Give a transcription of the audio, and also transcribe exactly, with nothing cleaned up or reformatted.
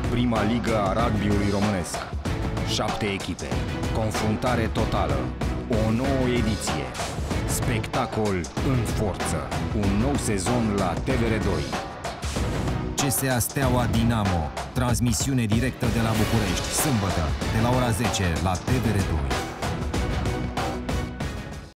Prima ligă a rugby-ului românesc. Șapte echipe, confruntare totală, o nouă ediție, spectacol în forță, un nou sezon la T V R doi. C S A Steaua Dinamo, transmisiune directă de la București, sâmbătă, de la ora zece la T V R doi.